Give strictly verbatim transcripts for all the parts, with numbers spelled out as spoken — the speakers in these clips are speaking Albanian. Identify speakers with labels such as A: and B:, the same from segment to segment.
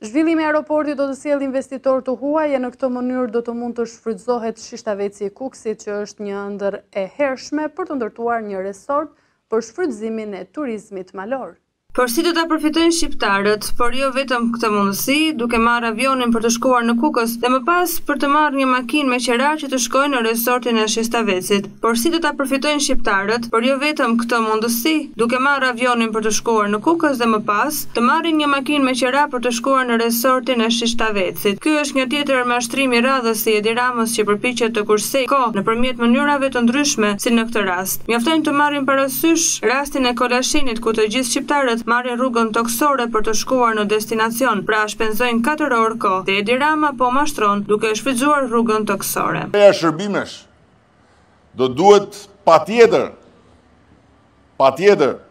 A: Zhvillimi i aeroportit do të sjellë investitorë të huaj e në këtë mënyrë do të mund të shfrytëzohet Shishtaveci i Kukësit, që është një ëndër e hershme për të ndërtuar një resort për shfrytëzimin e turizmit malor.
B: Por si do ta përfitojnë shqiptarët, por jo vetëm këtë mundësi, duke marrë avionin për të shkuar në Kukës dhe më pas për të marrë një makinë me qerar që të shkojnë në resortin e Shistavecit. Por si do ta përfitojnë shqiptarët, por jo vetëm këtë mundësi, duke marrë avionin për të shkuar në Kukës dhe më pas të marrin një makinë me qerar për të shkuar në resortin e Shistavecit. Ky është një tjetër mashtrim i radhës si Edi Ramës që përpiqet të kursejë kohë nëpërmjet mënyrave të ndryshme, si në këtë rast. Mjafton të marrin parasysh rastin e Kolashinit, ku të gjithë shqiptarët marrin rrugën toksore për të shkuar në destinacion, pra shpenzojnë katër orë kohë, dhe Edi Rama po mashtron duke shfrytzuar rrugën toksore.
C: Këto shërbimesh do duhet patjetër, patjetër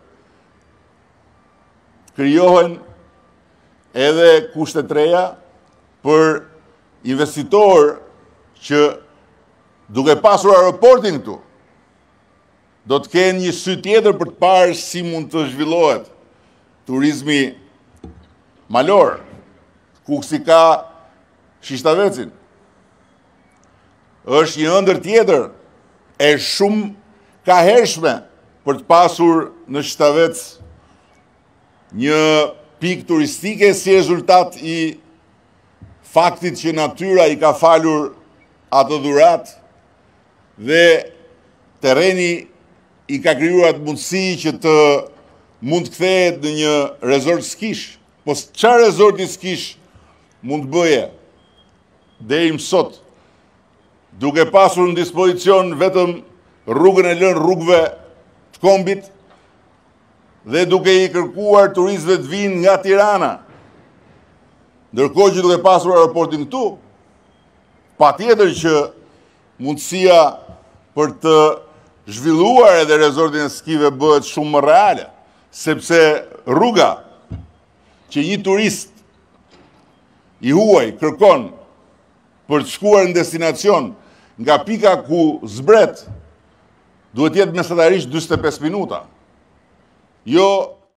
C: krijohen edhe kushte të reja për investitor që duke pasur aeroportin këtu, do të kenë një sy tjetër për të parë si mund të zhvillohet turizmi malor, Kuksi ka Shistavecin. Është një ëndër tjetër e shumë ka hershme për të pasur në Shistavec një pikë turistike si rezultat i faktit që natyra i ka falur ato dhurat dhe terreni i ka krijuar atë mundësi që të mund të kthehet në një resort skish. Po çfarë resorti skish mund të bëje deri më sot, duke pasur në dispozicion vetëm rrugën e lënë rrugëve të kombit dhe duke i kërkuar turistëve të vinë nga Tirana, ndërkohë që duke pasur aeroportin këtu, patjetër që mundësia për të zhvilluar edhe resortin e skive bëhet shumë më reale, sepse rruga që një turist i huaj kërkon për të shkuar në destinacion nga pika ku zbret, duhet jetë mesatarisht njëzet e pesë minuta. Jo